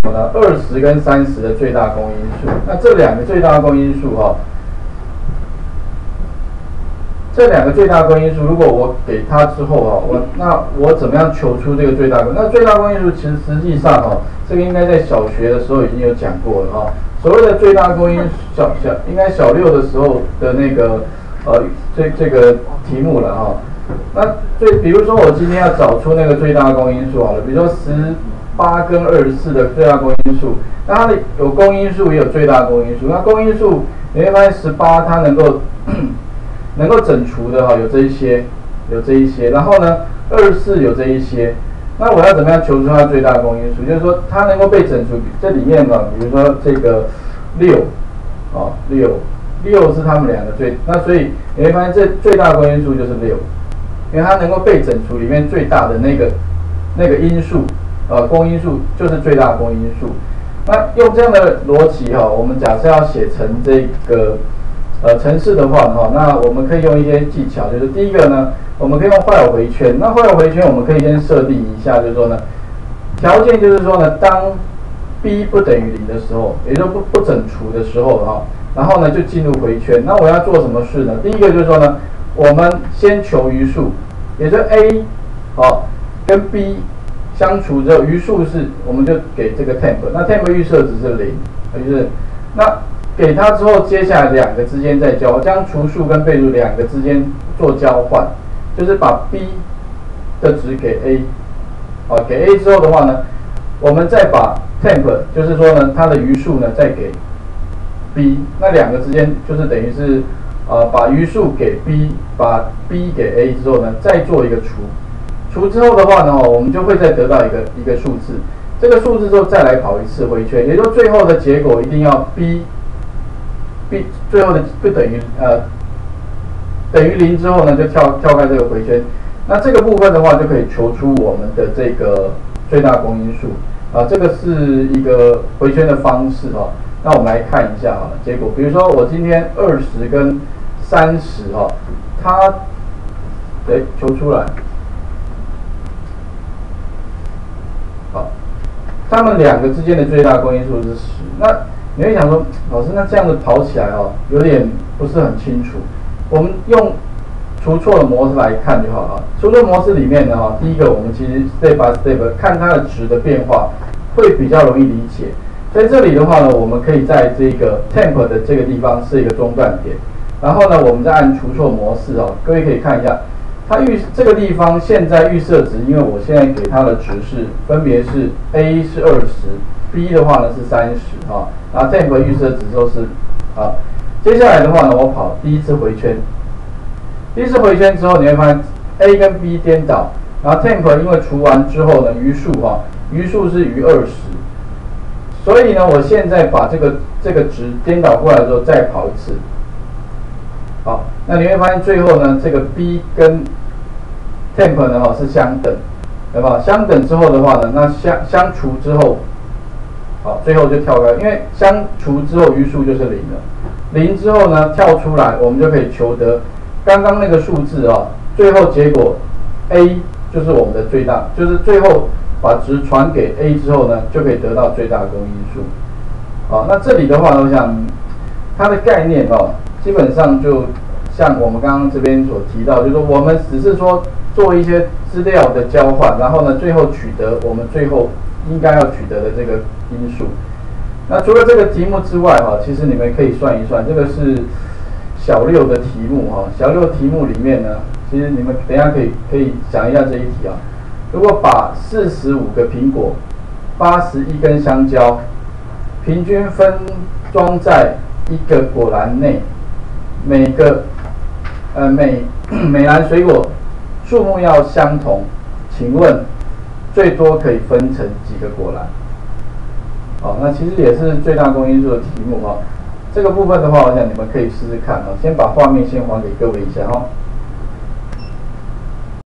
20跟30的最大公因数。那这两个最大公因数这两个最大公因数，如果我给它之后那我怎么样求出这个最大公？那最大公因数其实实际上这个应该在小学的时候已经有讲过了所谓的最大公因应该小6的时候的那个这个题目了那比如说我今天要找出那个最大公因数好了，比如说18跟24的最大公因数，那它的有公因数也有最大公因数。那公因数你会发现18它能够整除的有这一些，然后呢24有这一些。那我要怎么样求出它最大公因数？就是说它能够被整除，这里面比如说这个6是它们两个那所以你会发现这最大公因数就是6，因为它能够被整除里面最大的那个因数公因数就是最大公因数。那用这样的逻辑我们假设要写成这个程式的话那我们可以用一些技巧，就是第一个呢，我们可以用while回圈。那while回圈我们可以先设定一下，就是说呢，条件就是说呢，当 b 不等于0的时候，也就是不整除的时候然后呢就进入回圈。那我要做什么事呢？第一个就是说呢，我们先求余数，也就是 a 跟 b 相除之后，余数是我们就给这个 temp， 那 temp 预设值是0，就是那给它之后，接下来两个之间再交换，将除数跟倍数两个之间做交换，就是把 b 的值给 a， 给 a 之后的话呢，我们再把 temp， 就是说呢它的余数呢再给 b， 那两个之间就是等于是把余数给 b， 把 b 给 a 之后呢，再做一个除之后的话呢，我们就会再得到一个数字，这个数字之后再来跑一次回圈，也就是最后的结果一定要 b 最后的不等于等于0之后呢，就跳开这个回圈。那这个部分的话，就可以求出我们的这个最大公因数这个是一个回圈的方式那我们来看一下结果，比如说我今天20跟30它求出来，它们两个之间的最大公因数是10。那你会想说，老师，那这样子跑起来有点不是很清楚。我们用除错的模式来看就好了。除错模式里面呢，第一个我们其实 step by step 看它的值的变化，会比较容易理解。在这里的话呢，我们可以在这个 temp 的这个地方设一个中断点，然后呢，我们再按除错模式各位可以看一下，它这个地方现在预设值，因为我现在给它的值是分别是 a 是20，b 的话呢是30然后 temp 预设值都是接下来的话呢，我跑第一次回圈，第一次回圈之后，你会发现 a 跟 b 颠倒，然后 temp 因为除完之后呢，余数是余20，所以呢，我现在把这个值颠倒过来之后再跑一次，那你会发现最后呢，这个 b 跟 temp 呢是相等，对吧？相等之后的话呢，那相除之后。最后就跳开，因为相除之后余数就是0了。0之后呢，跳出来，我们就可以求得刚刚那个数字最后结果 a 就是我们的最大，就是最后把值传给 a 之后呢，就可以得到最大公因数。那这里的话呢，我想它的概念基本上就像我们刚刚这边所提到，就是说我们只是说做一些资料的交换，然后呢，最后取得我们最后应该要取得的这个因数。那除了这个题目之外其实你们可以算一算，这个是小6的题目小6题目里面呢，其实你们等一下可以想一下这一题如果把45个苹果、81根香蕉，平均分装在一个果篮内，每篮水果数目要相同，请问最多可以分成几个果篮？那其实也是最大公因数的题目这个部分的话，我想你们可以试试看先把画面先还给各位一下